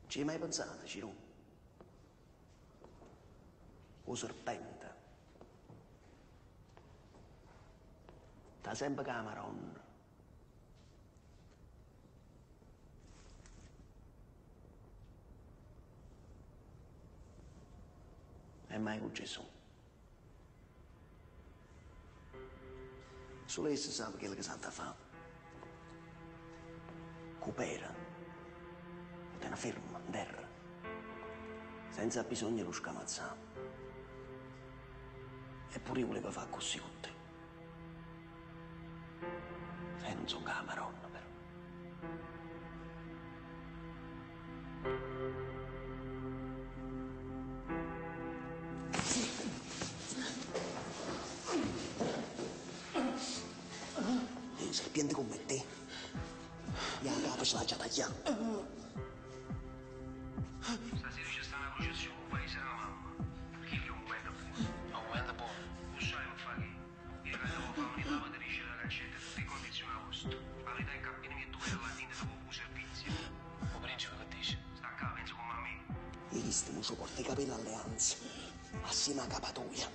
Ci hai mai pensato, Ciro? O serpente. Sta sempre Cameron. E mai con Gesù. Solo esse sa quello che Santa fa. Coopera. E te ne ferma, in terra. Senza bisogno di lo scamazzare. Eppure io volevo fare così con te. E non sono Cameron, però. Serpiente come te. E la capa ce l'ha già tagliata. Stasera c'è sta una processione con paese della mamma. Chi è un momento buono? Un momento buono? Non sai non fa che. Io che devo fare una lavatrice della cancetta tutte in condizione a posto. La verità è che appena mi due della tinta dopo un servizio. O principe che dice? Sta qua, penso come a me. E visto non porta i capelli alle anze. Assieme a capatoia.